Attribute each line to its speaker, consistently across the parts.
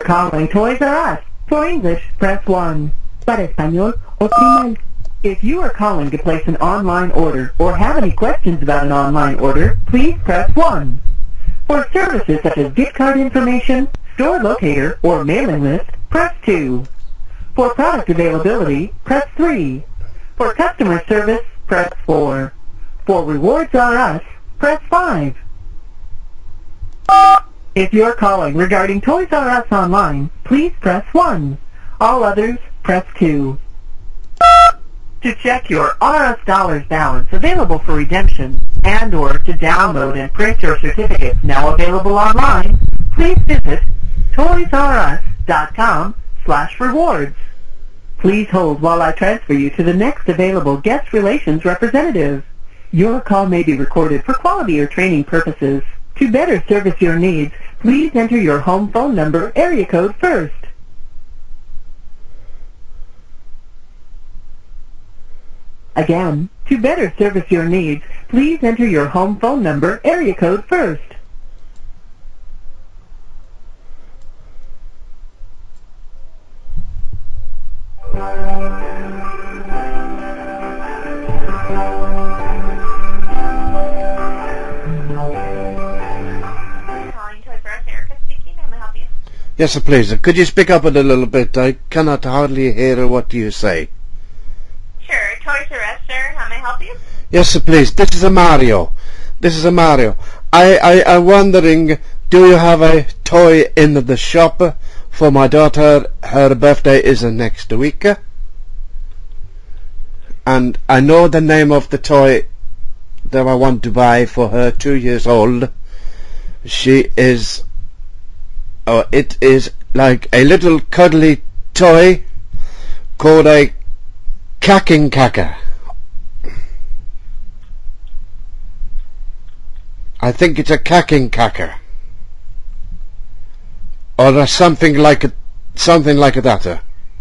Speaker 1: calling Toys R Us. For English, press 1. Para español, oprima el. If you are calling to place an online order or have any questions about an online order, please press 1. For services such as gift card information, store locator, or mailing list, press 2. For product availability, press 3. For customer service, press 4. For Rewards R Us, press 5. If you're calling regarding Toys R Us online, please press 1. All others, press 2. To check your RS Dollars balance available for redemption and or to download and print your certificates now available online, please visit toysrus.com/rewards. Please hold while I transfer you to the next available guest relations representative. Your call may be recorded for quality or training purposes. To better service your needs, please enter your home phone number area code first. Again, to better service your needs, please enter your home phone number area code first.
Speaker 2: Yes, sir, please. Could you speak up a little bit? I cannot hardly hear what you say.
Speaker 3: Sure. Toys R Us, sir. How may I help you?
Speaker 2: Yes, sir, please. This is a Mario. I'm wondering, do you have a toy in the shop for my daughter? Her birthday is next week. And I know the name of the toy that I want to buy for her, 2 years old. It is like a little cuddly toy called a Kaking Kaka. I think it's a Kaking Kaka, or something like that.
Speaker 3: Alrighty.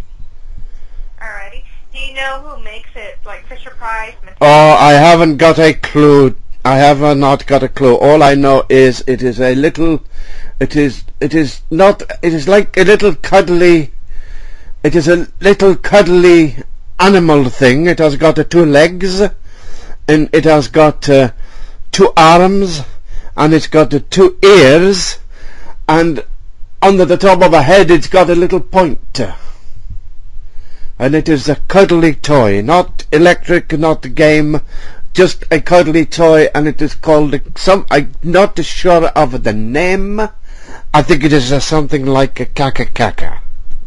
Speaker 3: Do you know who makes it? Like Fisher Price?
Speaker 2: Oh, I haven't got a clue. I have not got a clue. All I know is it is a little. It is like a little cuddly. It is a little cuddly animal thing. It has got 2 legs, and it has got 2 arms, and it's got 2 ears, and under the top of the head it's got a little point. And it is a cuddly toy, not electric, not a game, just a cuddly toy, and it is called I'm not sure of the name. I think it is something like a Kaka Kaka.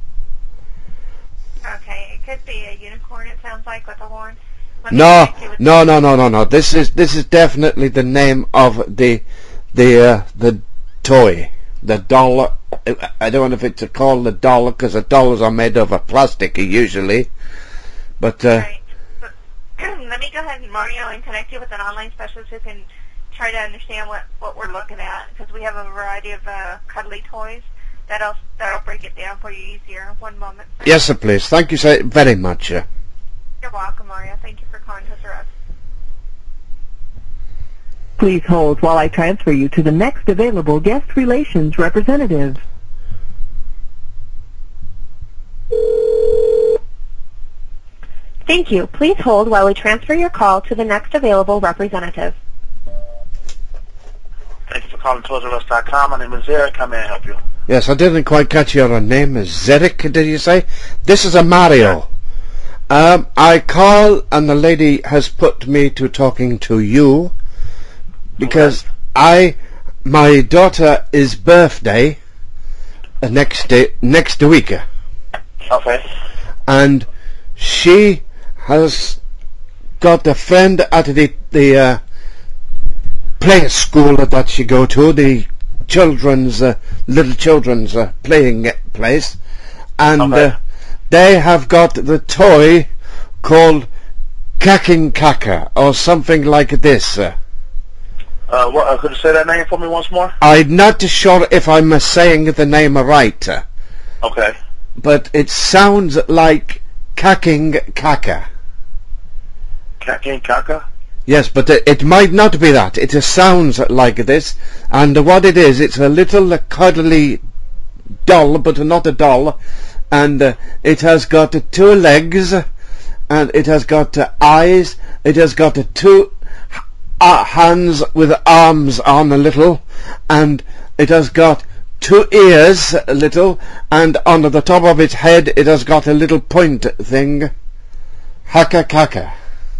Speaker 3: Okay, it could be a unicorn. It sounds like with a horn.
Speaker 2: No. This is definitely the name of the toy, the doll. I don't know if it's called a doll, because the dolls are made of plastic usually. But
Speaker 3: right. Let me go ahead, Mario, and connect you with an online specialist who can try to understand what we're looking at, because we have a variety of cuddly toys. That'll break it down for you easier. One moment.
Speaker 2: Yes, sir, please. Thank you so very much.
Speaker 3: You're welcome, Mario. Thank you for calling Toys R Us.
Speaker 1: Please hold while I transfer you to the next available guest relations representative.
Speaker 4: Thank you. Please hold while we transfer your call to the next available representative.
Speaker 5: Thank you for calling ToysRUs.com. My name is Eric. How may I help you?
Speaker 2: Yes, I didn't quite catch your name. Zedek, did you say? This is a Mario. I call, and the lady has put me to talking to you because my daughter is birthday next week.
Speaker 5: Okay.
Speaker 2: And she has got a friend at the play school that she go to, the little children's playing place, and they have got the toy called Kaking Kaka or something like this.
Speaker 5: Could you say that name for me once more?
Speaker 2: I'm not sure if I'm saying the name right.
Speaker 5: Okay.
Speaker 2: But it sounds like Kaking Kaka.
Speaker 5: Kaking Kaka?
Speaker 2: Yes, but it might not be that. It sounds like this, and what it is, it's a little cuddly doll, but not a doll, and it has got 2 legs, and it has got eyes. It has got 2 hands with arms on a little, and it has got 2 ears a little, and on the top of its head it has got a little point thing. Haka kaka.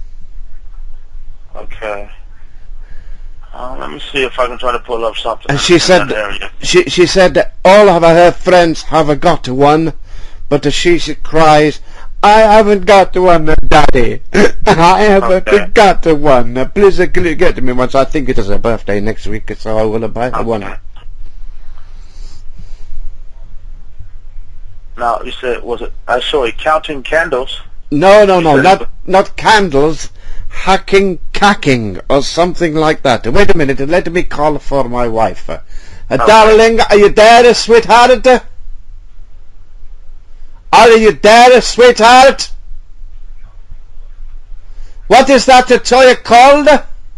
Speaker 5: Okay. Let me see if I can try to pull up something.
Speaker 2: And she said, she said that all of her friends have got one, but she cries, I haven't got one, Daddy. I haven't got one. Please get me one. So I think it is her birthday next week, so I will buy her one.
Speaker 5: Now, you said, was it, I saw it counting candles.
Speaker 2: No, not candles. Hacking, cacking, or something like that. Wait a minute, let me call for my wife. Darling, are you there, sweetheart? Are you there, sweetheart? What is that toy called?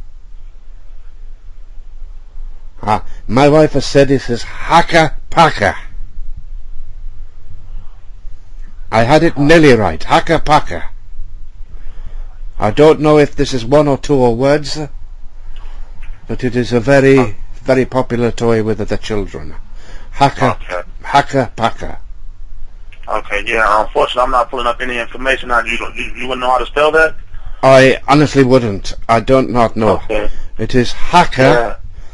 Speaker 2: My wife has said it is Haka Paka. I had it nearly right. Haka Paka. I don't know if this is 1 or 2 words, but it is a very, very popular toy with the children. Haka Paka.
Speaker 5: Okay, yeah, unfortunately I'm not pulling up any information. You wouldn't know how to spell that?
Speaker 2: I honestly wouldn't. I don't not know.
Speaker 5: Okay.
Speaker 2: It is Haka,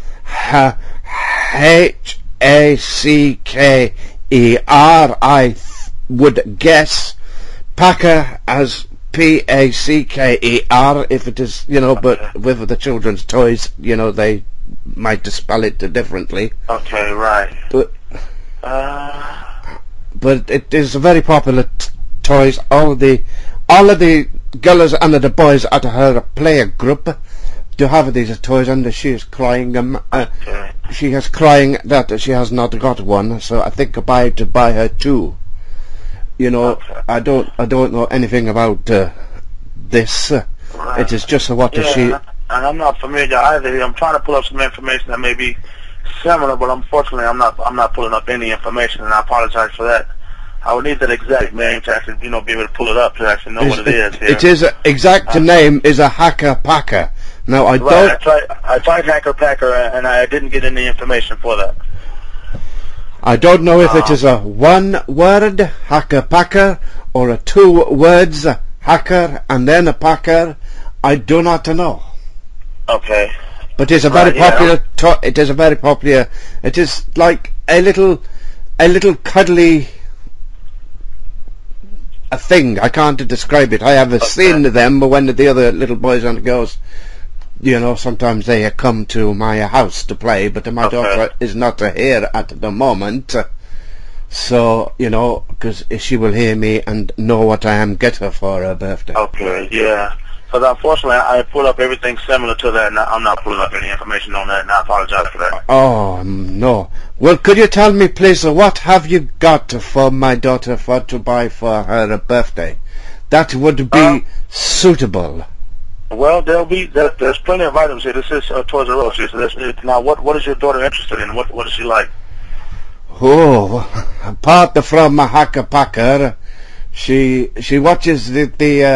Speaker 2: H-A-C-K-E-R, I would guess. Paka as P-A-C-K-E-R, if it is, but with the children's toys, they might spell it differently.
Speaker 5: Okay, right.
Speaker 2: But it is a very popular toys. All of the girls and the boys at her player group do have these toys, and she is crying. She is crying that she has not got one, so I think I buy her 2. I don't know anything about this.
Speaker 5: Right.
Speaker 2: It is just what she.
Speaker 5: And I'm not familiar either. I'm trying to pull up some information that may be similar, but unfortunately, I'm not pulling up any information, and I apologize for that. I would need that exact name to actually, be able to pull it up to actually know what it is. Here.
Speaker 2: It is exact name is a Haka Paka. Now I don't.
Speaker 5: I tried Haka Paka, and I didn't get any information for that.
Speaker 2: I don't know if it is a 1 word Haka Paka or a 2 words hacker and then a packer. I do not know.
Speaker 5: Okay.
Speaker 2: But it's a very popular. It is a very popular. It is like a little cuddly a thing. I can't describe it. I have seen them when the other little boys and girls, sometimes they come to my house to play, but my daughter is not here at the moment, so because she will hear me and know what I am get her for her birthday.
Speaker 5: Okay, yeah. So unfortunately, I pulled up everything similar to that, and I'm not pulling up any information on that, and I apologize for that.
Speaker 2: Oh no. Well, could you tell me, please, what have you got for my daughter to buy for her birthday? That would be suitable.
Speaker 5: Well, there's plenty of items here. This is Toys R Us. Now, what is your daughter interested in? What does she like?
Speaker 2: Oh, apart from Haka Packer, she watches the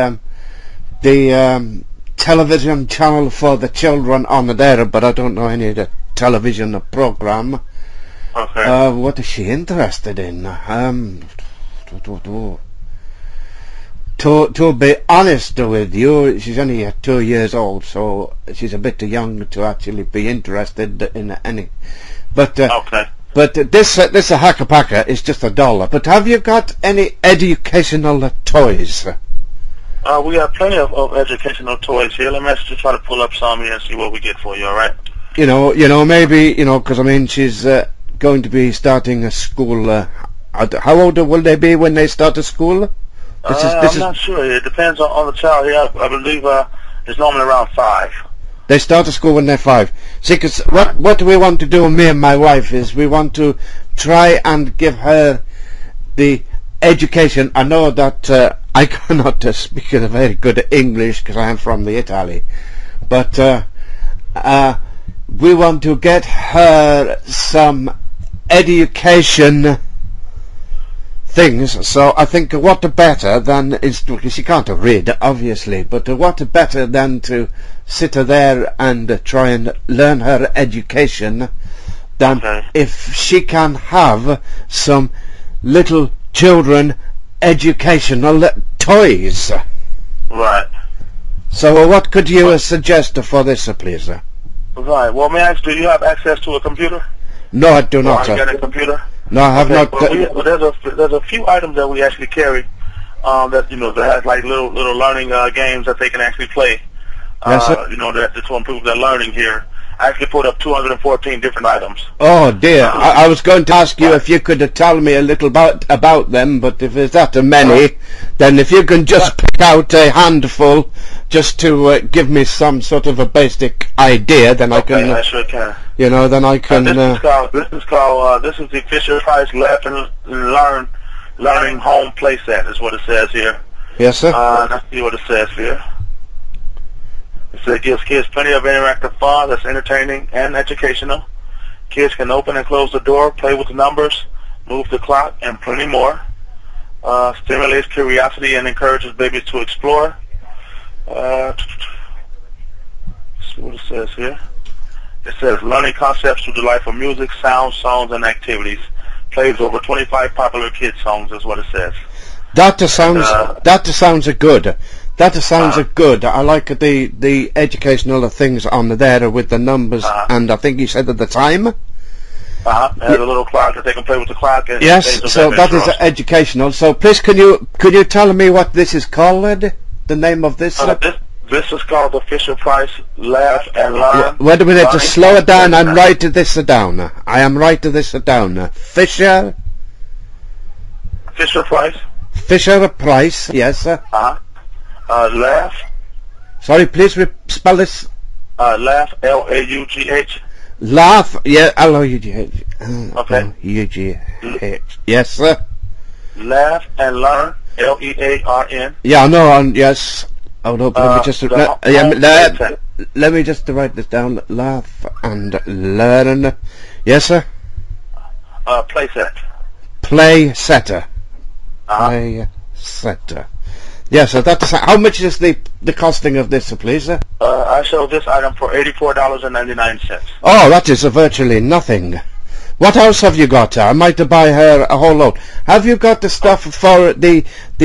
Speaker 2: television channel for the children on there, but I don't know any of the television program.
Speaker 5: Okay.
Speaker 2: What is she interested in? To be honest with you, she's only 2 years old, so she's a bit young to actually be interested in any. But but this Haka Paka is just a dollar. But have you got any educational toys?
Speaker 5: We have plenty of educational toys here. Let me just try to pull up some here and see what we get for you. All right.
Speaker 2: Maybe because she's going to be starting a school. How old will they be when they start a school?
Speaker 5: I'm not sure. It depends on the child here. I believe it's normally around 5.
Speaker 2: They start to school when they're 5. See, because what we want to do, me and my wife, is we want to try and give her the education. I know that I cannot speak a very good English because I am from the Italy, but we want to get her some education things. So I think what better than she can't read, obviously, but what better than to sit there and try and learn her education than if she can have some little children educational toys.
Speaker 5: Right.
Speaker 2: So what could you suggest for this, please?
Speaker 5: Right. Well, may I ask, do you have access to a computer?
Speaker 2: No, I do not.
Speaker 5: You got a computer?
Speaker 2: No, I have not.
Speaker 5: Well, there's a few items that we actually carry that that has like little learning games that they can actually play.
Speaker 2: Yes, sir.
Speaker 5: That to improve their learning here. I actually put up 214 different items.
Speaker 2: Oh dear! I was going to ask you if you could tell me a little about them, but if there's that many, then if you can just pick out a handful, just to give me some sort of a basic idea, then I can.
Speaker 5: I sure can.
Speaker 2: Then I can.
Speaker 5: This is the Fisher-Price Laugh and Learn Learning Home Playset is what it says here.
Speaker 2: Yes, sir.
Speaker 5: Let's see what it says here. It gives kids plenty of interactive fun that's entertaining and educational. Kids can open and close the door, play with the numbers, move the clock, and plenty more. Stimulates curiosity and encourages babies to explore. Let's see what it says here. It says learning concepts through the life of music, sound, songs, and activities. Plays over 25 popular kids songs is what it says.
Speaker 2: That sounds good. That sounds good. I like the educational things on there with the numbers, and I think you said at the time.
Speaker 5: And a little clock that they can play with the clock. And
Speaker 2: yes, so that is educational. So please, could you tell me what this is called? The name of this?
Speaker 5: This is called the Fisher-Price Laugh and Learn.
Speaker 2: Wait a minute, just slow it down. I'm writing this down. I am writing this down. Fisher-Price. Fisher-Price, yes.
Speaker 5: Laugh.
Speaker 2: Sorry, please spell this.
Speaker 5: Laugh, L-A-U-G-H.
Speaker 2: Laugh, yeah, L-A-U-G-H.
Speaker 5: Okay.
Speaker 2: U-G-H. Yes, sir.
Speaker 5: Laugh and Learn, L-E-A-R-N.
Speaker 2: Yeah, no, yes. Oh no, let me just let me just write this down. Laugh and Learn. Yes, sir.
Speaker 5: Playset.
Speaker 2: Playsetter. Playsetter. Yes, so that's how much is the costing of this, please, sir?
Speaker 5: I sold this item for $84.99.
Speaker 2: Oh, that is virtually nothing. What else have you got? I might buy her a whole load. Have you got the stuff for the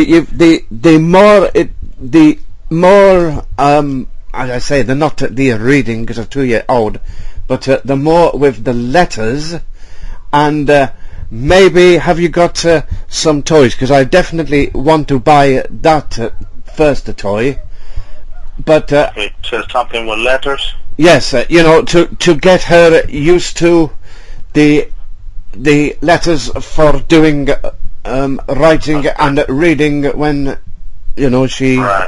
Speaker 2: more as I say, they're not the reading because I'm 2-year-old, but the more with the letters, and maybe have you got some toys? Because I definitely want to buy that first toy. But
Speaker 5: so something with letters.
Speaker 2: Yes, to get her used to the letters for doing writing and reading when she.
Speaker 5: Right.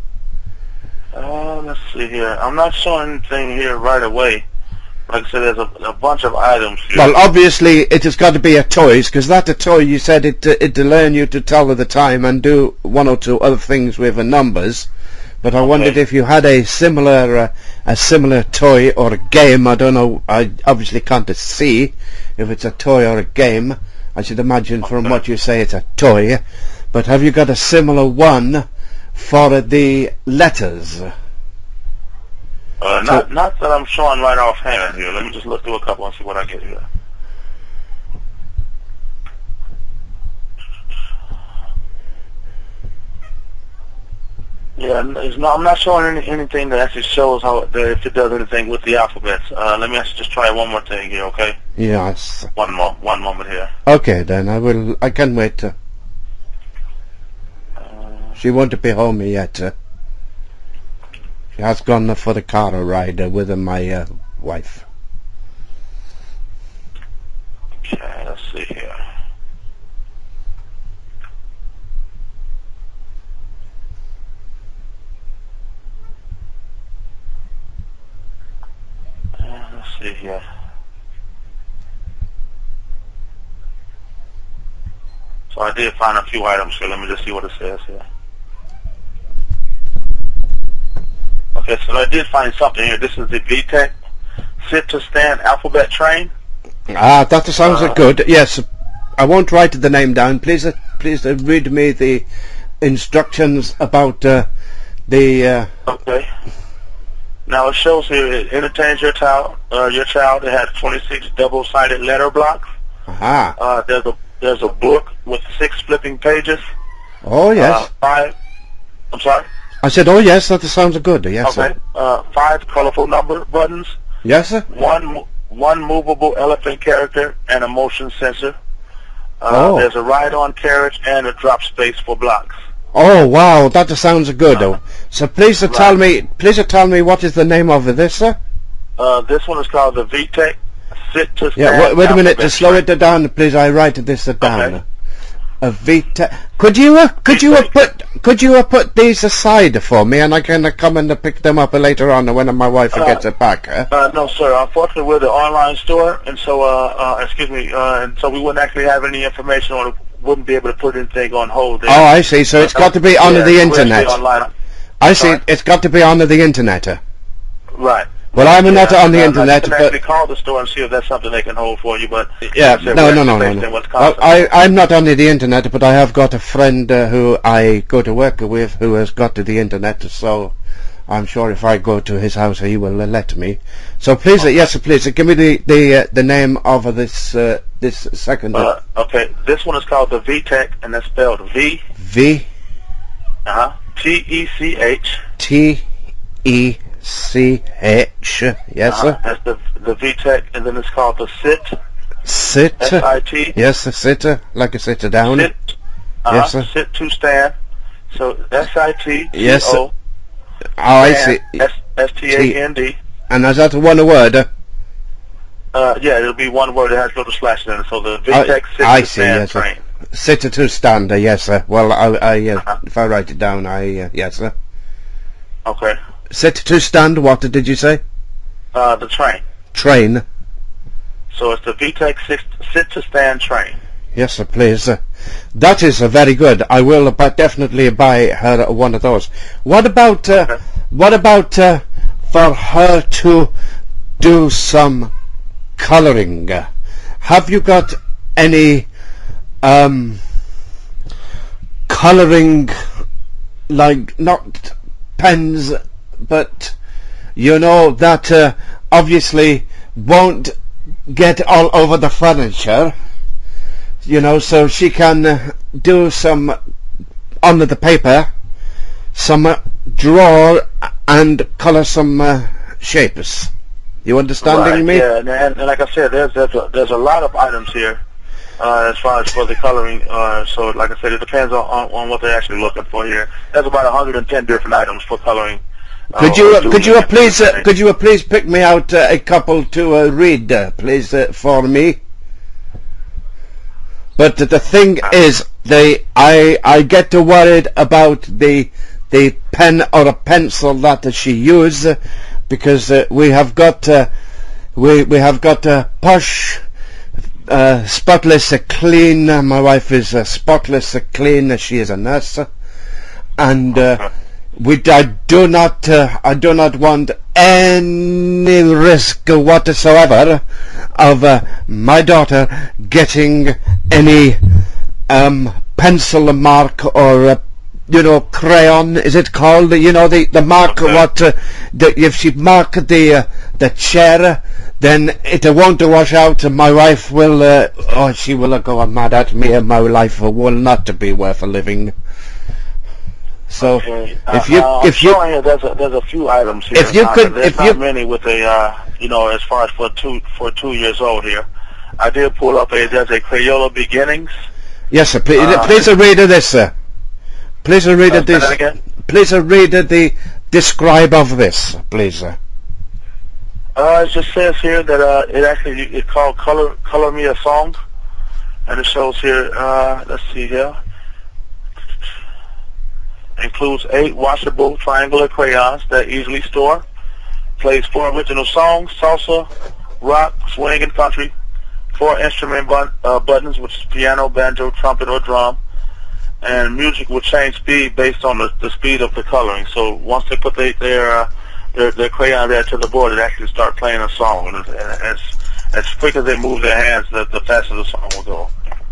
Speaker 5: Let's see here. I'm not showing anything here right away. Like I said, there's a bunch of items here.
Speaker 2: Well, obviously it has got to be a toys, because that a toy, you said it'd learn you to tell the time and do one or two other things with the numbers. But I wondered if you had a similar toy or a game. I don't know. I obviously can't see if it's a toy or a game. I should imagine from what you say it's a toy. But have you got a similar one for the letters?
Speaker 5: Not that I'm showing right offhand here. Let me just look through a couple and see what I get here. Yeah, I'm not showing anything that actually shows if it does anything with the alphabets. Let me actually just try one more thing here, okay?
Speaker 2: Yes.
Speaker 5: One moment here.
Speaker 2: Okay, then I can wait. She won't be home yet. She has gone for the car ride with my wife.
Speaker 5: Okay, let's see here. Let's see here. So I did find a few items here. Let me just see what it says here. Okay, so I did find something here. This is the VTech Sit to Stand Alphabet Train.
Speaker 2: That sounds good. Yes, I won't write the name down. Please read me the instructions about the.
Speaker 5: Okay. Now it shows here it entertains your child. It has 26 double-sided letter blocks.
Speaker 2: Aha.
Speaker 5: There's a book with 6 flipping pages.
Speaker 2: Oh yes.
Speaker 5: 5. I'm sorry.
Speaker 2: I said, oh yes, that sounds good. Yes.
Speaker 5: Okay.
Speaker 2: Sir.
Speaker 5: 5 colorful number buttons.
Speaker 2: Yes, sir.
Speaker 5: One movable elephant character and a motion sensor. There's a ride-on carriage and a drop space for blocks.
Speaker 2: Oh wow, that sounds good. So please tell me what is the name of this, sir?
Speaker 5: This one is called the VTech Sit to Stand.
Speaker 2: Yeah, wait a minute to slow it down, please. I write this down.
Speaker 5: Okay.
Speaker 2: A VTech. Could you have put these aside for me, and I can come and pick them up later on when my wife gets it back?
Speaker 5: No, sir. Unfortunately, we're the online store, and so and so we wouldn't actually have any information on it. Wouldn't be able to put anything on hold there.
Speaker 2: Oh, I see. So it's got to be on the internet.
Speaker 5: Online.
Speaker 2: I see. It's got to be on the internet.
Speaker 5: Right.
Speaker 2: Well, I'm not on the internet,
Speaker 5: I can actually call the store and see if that's something they can hold for you. But
Speaker 2: yeah, no. I'm not on the internet, but I have got a friend who I go to work with who has got to the internet. So I'm sure if I go to his house, he will let me. So please, yes, please give me the name of this second.
Speaker 5: Okay, this one is called the VTech, and that's spelled V. TECH.
Speaker 2: TECH. Yes, sir.
Speaker 5: That's the VTech, and then it's called the SIT.
Speaker 2: SIT.
Speaker 5: SIT.
Speaker 2: Yes, the sit, like a sit down.
Speaker 5: SIT.
Speaker 2: Yes, sir.
Speaker 5: Sit to stand. So SIT.
Speaker 2: Yes, sir. Oh, I see.
Speaker 5: STAND.
Speaker 2: And is that one word?
Speaker 5: Yeah, it'll be one word that has little slashes in it. So the VTech Sit to Stand train.
Speaker 2: Sit to stand, yes, sir. Well, if I write it down, yes, sir.
Speaker 5: Okay.
Speaker 2: Sit to stand, what did you say?
Speaker 5: The train.
Speaker 2: Train.
Speaker 5: So it's the VTech Sit to Stand train.
Speaker 2: Yes, sir, please. That is very good. I will definitely buy her one of those. What about for her to do some colouring? Have you got any colouring, like not pens, but you know that obviously won't get all over the furniture, you know, so she can do some under the paper, some draw and colour some shapes. You understanding me?
Speaker 5: Yeah, and like I said, there's a lot of items here as far as for the coloring. So like I said, it depends on what they're actually looking for here. There's about 110 different items for coloring.
Speaker 2: Could you please pick me out a couple to read, please, for me? But the thing is, I get worried about the pen or a pencil that she uses, because we have got posh, spotless, clean. My wife is spotless, clean. She is a nurse, and I do not want any risk whatsoever of my daughter getting any pencil mark or crayon, is it called? You know, the mark. Okay. If she mark the chair, then it won't wash out. My wife will she will go mad at me, and my life will not be worth living. So
Speaker 5: okay.
Speaker 2: if you
Speaker 5: there's a few items here. There's not many with a as far as for 2 years old here. I did pull up there's a Crayola Beginnings.
Speaker 2: Yes, sir. Please read this, sir. Please read this. Please read the describe of this, please, sir.
Speaker 5: It just says here that it's called Color Me a Song, and it shows here. Let's see here. Includes 8 washable triangular crayons that easily store. Plays 4 original songs: salsa, rock, swing, and country. 4 instrument buttons, which is piano, banjo, trumpet, or drum. And music will change speed based on the speed of the coloring. So once they put their crayon there to the board, it actually starts playing a song. And as quick as they move their hands, the faster the song will go.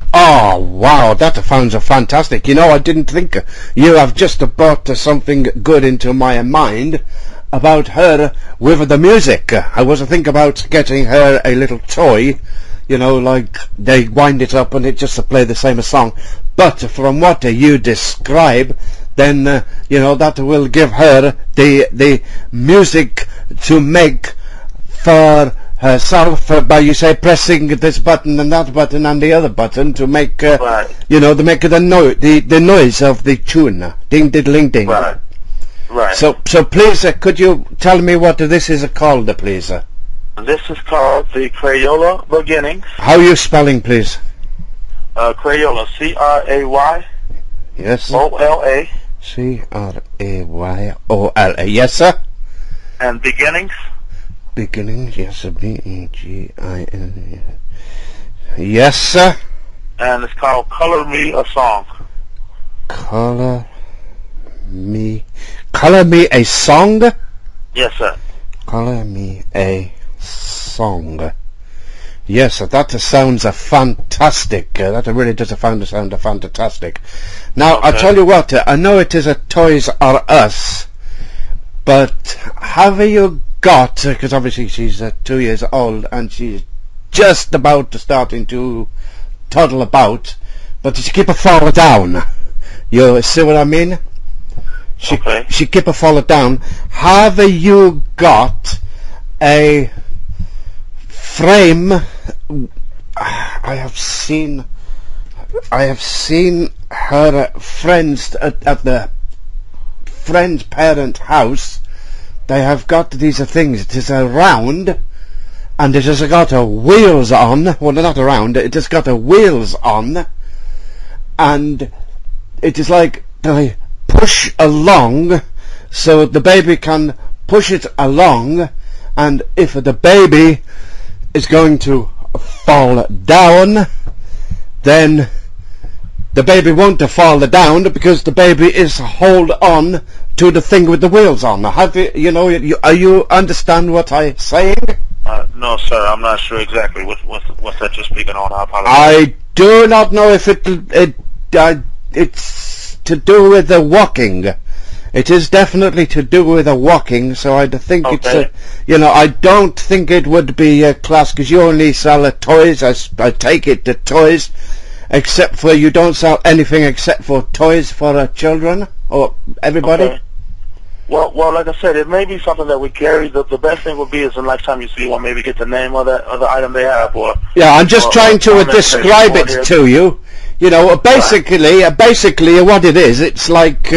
Speaker 2: Oh, wow, that sounds fantastic. You know, I didn't think you have just brought something good into my mind about her with the music. I was thinking about getting her a little toy, you know, like they wind it up and it just play the same song. But from what you describe, then, you know, that will give her the music to make for herself by, you say, pressing this button and that button and the other button to make,
Speaker 5: right.
Speaker 2: you know, to make the noise of the tune. Ding, diddling, ding.
Speaker 5: Right. Right.
Speaker 2: So please, could you tell me what this is called, please?
Speaker 5: This is called the Crayola Beginnings.
Speaker 2: How are you spelling, please?
Speaker 5: Crayola, C-R-A-Y.
Speaker 2: Yes.
Speaker 5: O-L-A.
Speaker 2: C-R-A-Y-O-L-A. Yes, sir.
Speaker 5: And Beginnings.
Speaker 2: Beginnings, yes, B-E-G-I-N. Yes, sir.
Speaker 5: And it's called Color Me a Song.
Speaker 2: Color me a song?
Speaker 5: Yes, sir.
Speaker 2: Color me a song. Yes, that sounds fantastic. That really does sound fantastic. Now,
Speaker 5: Okay.
Speaker 2: I'll tell you what, I know it is a Toys R Us, but have you got, because obviously she's 2 years old and she's just about to starting to toddle about, but she keep falling down. You see what I mean?
Speaker 5: Okay.
Speaker 2: She keep falling down. Have you got a frame? I have seen her friends at the friend's parent house. They have got these things. It is a round, and it has got wheels on. Well, not a round. It has got wheels on, and it is like they push along, so the baby can push it along, and if the baby is going to fall down, then the baby won't fall down because the baby is hold on to the thing with the wheels on. Have you know? You understand what I'm saying?
Speaker 5: No, sir. I'm not sure exactly what's that you're speaking on. I apologize.
Speaker 2: I do not know if it's to do with the walking. It is definitely to do with the walking, so I think
Speaker 5: Okay.
Speaker 2: it's you know, I don't think it would be a class, because you only sell toys. I take it to toys, except for you don't sell anything except for toys for children or everybody.
Speaker 5: Okay. Well, like I said, it may be something that we carry. The best thing would be is the next time you see one, maybe get the name of the item they have, or
Speaker 2: Yeah, I'm just trying to
Speaker 5: or
Speaker 2: describe it
Speaker 5: here.
Speaker 2: to you. You know, basically what it is. It's like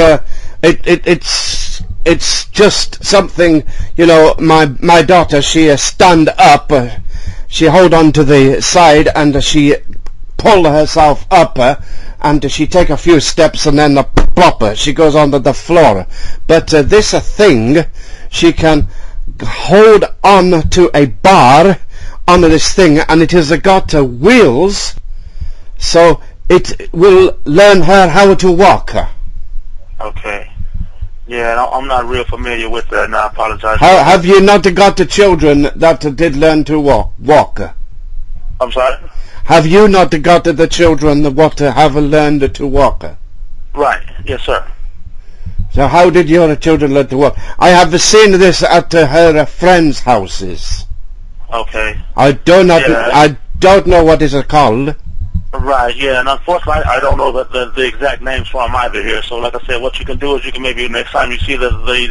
Speaker 2: it's just something. You know, my daughter, she stand up, she hold on to the side, and she pull herself up, and she take a few steps, and then plop, she goes onto the floor. But this thing, she can hold on to a bar on this thing, and it has got wheels, so it will learn her how to walk.
Speaker 5: Okay. Yeah, I'm not real familiar with that, and I apologize.
Speaker 2: Have you not got the children that did learn to walk?
Speaker 5: I'm sorry?
Speaker 2: Have you not got the children that have learned to walk?
Speaker 5: Right. Yes, sir.
Speaker 2: So how did your children learn to walk? I have seen this at her friends' houses.
Speaker 5: Okay.
Speaker 2: I don't know what is it called.
Speaker 5: Right, yeah, and unfortunately, I don't know the exact names for them either here. So, like I said, what you can do is you can maybe next time you see the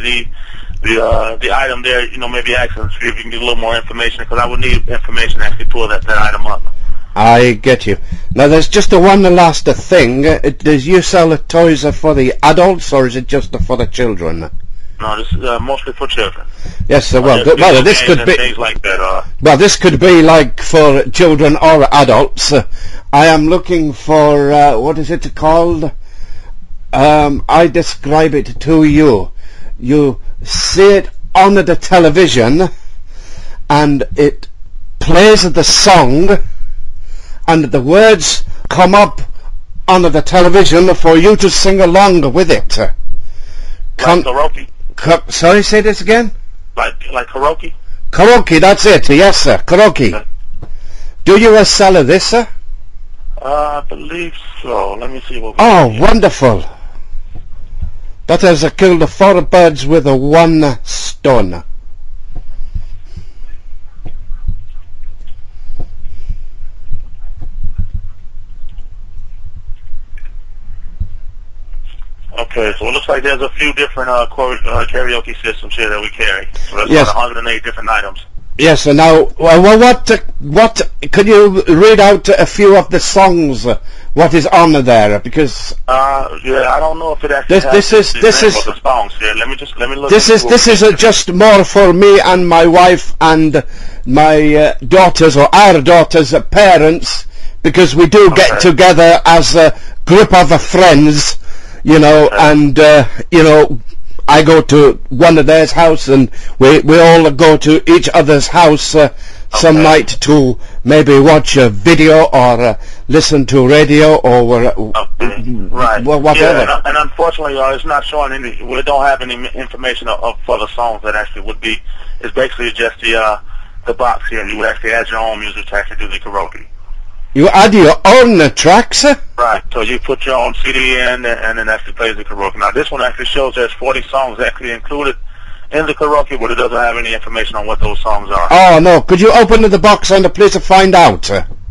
Speaker 5: item there, you know, maybe ask them see if you can get a little more information, because I would need information to actually pull that item up.
Speaker 2: I get you. Now, there's just one last thing. Does you sell toys for the adults, or is it just for the children?
Speaker 5: No, this is mostly for children.
Speaker 2: Yes,
Speaker 5: There's
Speaker 2: this
Speaker 5: games
Speaker 2: could
Speaker 5: and
Speaker 2: be.
Speaker 5: things like that.
Speaker 2: Well, this could be like for children or adults. I am looking for, what is it called? I describe it to you. You see it on the television, and it plays the song, and the words come up on the television for you to sing along with it.
Speaker 5: Like karaoke?
Speaker 2: Sorry, say this again?
Speaker 5: Like karaoke?
Speaker 2: Karaoke, that's it. Yes, sir. Karaoke.
Speaker 5: Okay.
Speaker 2: Do you sell this, sir?
Speaker 5: I believe so. Let me see what we
Speaker 2: Oh,
Speaker 5: see.
Speaker 2: wonderful. That has killed 4 birds with 1 stone.
Speaker 5: Okay, so it looks like there's a few different karaoke systems here that we carry. So that's
Speaker 2: Yes.
Speaker 5: about 108 different items.
Speaker 2: Yes, and now, well, what, could you read out a few of the songs, what is on there, because
Speaker 5: Yeah, I don't know if it actually
Speaker 2: This
Speaker 5: has
Speaker 2: is-
Speaker 5: the
Speaker 2: this
Speaker 5: name
Speaker 2: is-
Speaker 5: of the songs here. Let me look.
Speaker 2: this is just more for me and my wife and my daughters, or our daughters' parents, because we do get
Speaker 5: Okay.
Speaker 2: together as a group of friends, you know,
Speaker 5: Okay.
Speaker 2: and you know, I go to one of their house, and we all go to each other's house some
Speaker 5: Okay.
Speaker 2: night to maybe watch a video or listen to radio or
Speaker 5: Okay. Right.
Speaker 2: whatever.
Speaker 5: Yeah, and unfortunately, it's not showing any. We don't have any information for the songs that actually would be. It's basically just the box here, and you would actually add your own music to actually do the karaoke.
Speaker 2: You add your own tracks?
Speaker 5: Right. So you put your own CD in, and then actually plays the karaoke. Now this one actually shows there's 40 songs actually included in the karaoke, but it doesn't have any information on what those songs are.
Speaker 2: Oh no, could you open the box and please find out?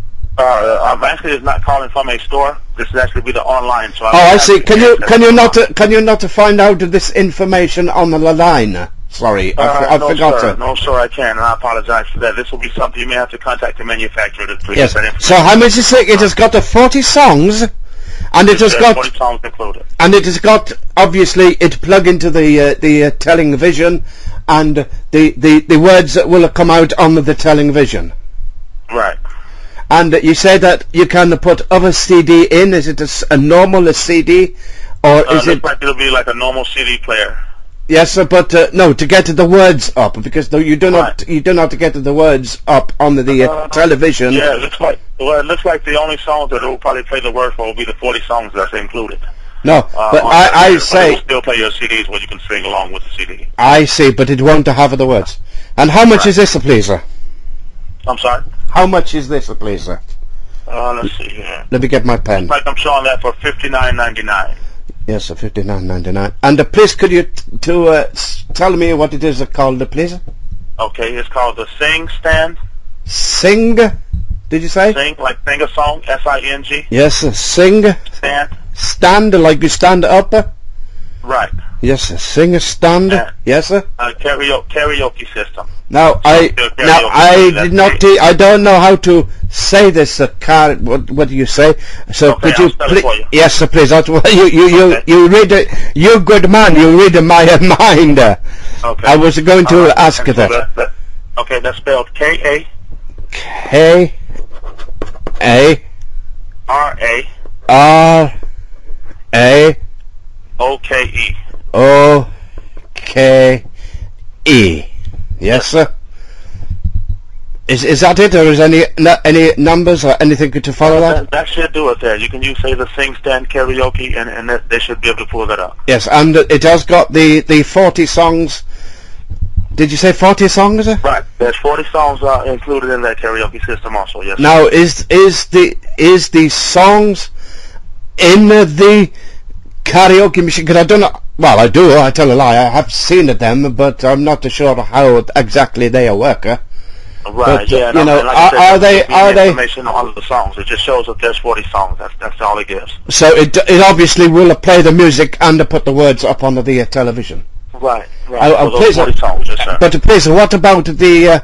Speaker 5: Actually, it's not calling from a store. This is actually be the online. So
Speaker 2: Oh, I see. Can you not find out this information on the line? Sorry, I
Speaker 5: no,
Speaker 2: forgot.
Speaker 5: sir. No, sir, I can, and I apologize for that. This will be something you may have to contact the manufacturer to get
Speaker 2: Yes.
Speaker 5: that information.
Speaker 2: So how much is it? It has got 40 songs, and it has
Speaker 5: There's
Speaker 2: got
Speaker 5: 40 songs included.
Speaker 2: and it has got obviously it plug into the television, and the words that will come out on the television.
Speaker 5: Right.
Speaker 2: And you say that you can put other CD in. Is it a normal CD, or is it?
Speaker 5: Looks like it'll be like a normal CD player.
Speaker 2: Yes, but no, to get the words up, because you do not
Speaker 5: Right.
Speaker 2: you do not get the words up on the television.
Speaker 5: Yeah, it looks like the only songs that will probably play the word for will be the 40 songs that's included.
Speaker 2: No, but I
Speaker 5: But it
Speaker 2: say
Speaker 5: will still play your CDs where you can sing along with the CD.
Speaker 2: I see, but it won't have the words. And how much is this, please, sir?
Speaker 5: I'm sorry.
Speaker 2: How much is this, please, sir?
Speaker 5: Let's see here.
Speaker 2: Let me get my pen.
Speaker 5: Like I'm showing that for $59.99.
Speaker 2: Yes, sir, $59.99. And please, could you tell me what it is called, please?
Speaker 5: Okay, it's called the Sing Stand.
Speaker 2: Sing? Did you say?
Speaker 5: Sing, like sing a song, S-I-N-G.
Speaker 2: Yes, sing.
Speaker 5: Stand.
Speaker 2: Stand, like you stand up.
Speaker 5: Right.
Speaker 2: Yes, sir. Sing, stand.
Speaker 5: Yeah.
Speaker 2: Yes, sir.
Speaker 5: Karaoke system.
Speaker 2: Now I did not. I don't know how to say this. What do you say? So
Speaker 5: Okay,
Speaker 2: could you
Speaker 5: I'll spell it for you.
Speaker 2: Yes, sir, please. That's what
Speaker 5: Okay.
Speaker 2: you read it. You good man. You read my mind.
Speaker 5: Okay.
Speaker 2: I was going to ask
Speaker 5: and so
Speaker 2: that.
Speaker 5: Okay, that's spelled K-A.
Speaker 2: K A
Speaker 5: R-A.
Speaker 2: R A
Speaker 5: O-K-E.
Speaker 2: O K E. Yes, sir. Is that it, or is any numbers or anything to follow that?
Speaker 5: That should do it there. You can say the Sing Stand Karaoke, and they should be able to pull that up.
Speaker 2: Yes, and it has got the 40 songs. Did you say 40 songs?
Speaker 5: Right. There's 40 songs included in that karaoke system also, yes.
Speaker 2: Now, is the songs in the karaoke machine? Because I don't know. Well, I do. I tell a lie. I have seen them, but I'm not sure how exactly they work.
Speaker 5: Right,
Speaker 2: But,
Speaker 5: yeah.
Speaker 2: you know,
Speaker 5: and like I said,
Speaker 2: are
Speaker 5: there's
Speaker 2: they-
Speaker 5: no information on all of the songs. It just shows that there's 40 songs. That's all it gives.
Speaker 2: So it obviously will play the music and put the words up on the television.
Speaker 5: Right, right.
Speaker 2: Oh,
Speaker 5: For
Speaker 2: please,
Speaker 5: those 40 songs, yes, sir.
Speaker 2: But please, what about the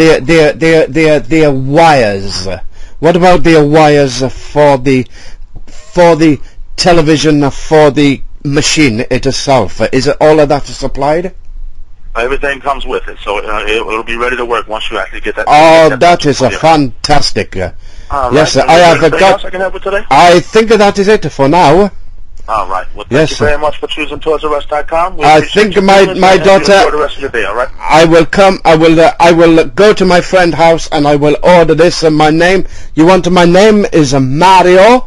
Speaker 2: wires? What about the wires for the television, for the machine itself? Is it all of that supplied?
Speaker 5: Everything comes with it, so it'll be ready to work once you actually get that.
Speaker 2: Oh, that is a fantastic.
Speaker 5: All
Speaker 2: Yes,
Speaker 5: right.
Speaker 2: I have
Speaker 5: Anything
Speaker 2: got.
Speaker 5: else I can help with today?
Speaker 2: I think that is it for now.
Speaker 5: All right. Well, thank
Speaker 2: Yes,
Speaker 5: you
Speaker 2: sir.
Speaker 5: very much for choosing ToysRUs.com. We
Speaker 2: I
Speaker 5: appreciate
Speaker 2: think
Speaker 5: you
Speaker 2: my-
Speaker 5: doing this,
Speaker 2: my
Speaker 5: and you
Speaker 2: daughter-
Speaker 5: enjoy the rest of your day. All right.
Speaker 2: I will come. I will go to my friend's house and I will order this. And my name. You want my name is Mario.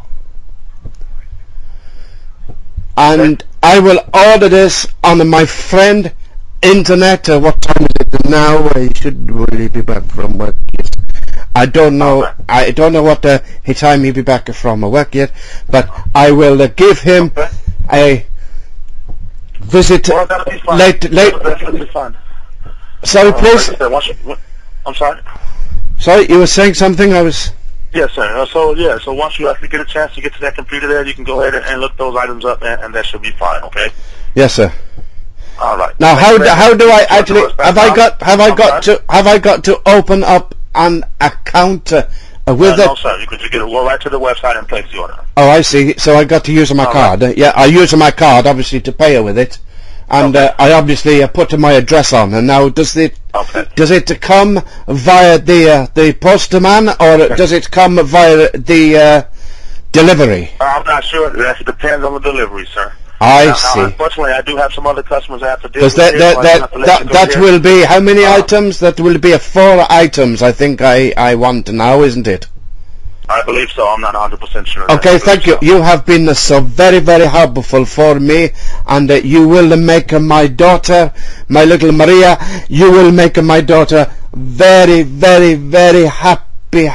Speaker 2: And I will order this on my friend internet. What time is it now? I should really be back from work. Yes. I don't know.
Speaker 5: Okay.
Speaker 2: I don't know what time he'll be back from work yet, but I will give him a visit
Speaker 5: Well, that'll be fine.
Speaker 2: late.
Speaker 5: That'll be fine.
Speaker 2: Sorry, please.
Speaker 5: Like I said, I'm sorry.
Speaker 2: Sorry, you were saying something. I was.
Speaker 5: Yes, sir. So once you actually get a chance to get to that computer there, you can go ahead and look those items up, and that should be fine. Okay.
Speaker 2: Yes, sir.
Speaker 5: All right.
Speaker 2: Now, how do I actually have I got to open up an account with it?
Speaker 5: No, sir. You can just go right to the website and place the order.
Speaker 2: Oh, I see. So I got to use my card. Yeah, I use my card obviously to pay her with it, and I obviously put my address on. And now, does it come via the postman, or does it come via the delivery?
Speaker 5: I'm not sure. That depends on the delivery, sir.
Speaker 2: I
Speaker 5: Now,
Speaker 2: see.
Speaker 5: unfortunately, I do have some other customers I have to deal
Speaker 2: Because
Speaker 5: with.
Speaker 2: that will be how many items? That will be 4 items. I think I want now, isn't it?
Speaker 5: I believe so. I'm not 100% sure.
Speaker 2: Okay, thank you.
Speaker 5: So.
Speaker 2: You have been so very, very helpful for me, and you will make my daughter, my little Maria, you will make my daughter very, very, very happy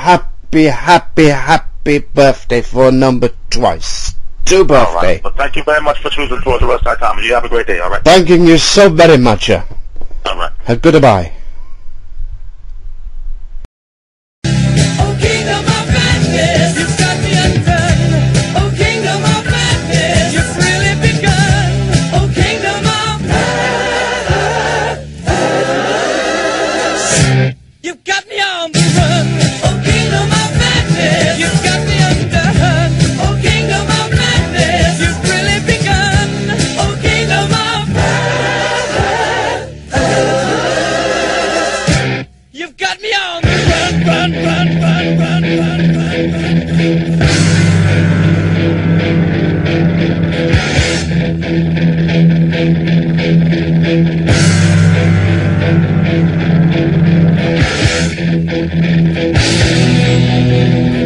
Speaker 2: birthday for number twice. 2 birthday.
Speaker 5: All right. But thank you very much for choosing ToysRUs.com. You have a great day, all right?
Speaker 2: Thanking you so very much.
Speaker 5: All right.
Speaker 2: Goodbye.
Speaker 6: Oh, kingdom of madness, you've got me undone. Oh, kingdom of madness, you've really begun. Oh, kingdom of madness, you've got me on the run. Oh, kingdom of madness, you've got me undone. Oh, kingdom of madness, you've really begun. Oh, kingdom of madness, you've got me on the run, run, run, run, run, run, run, run.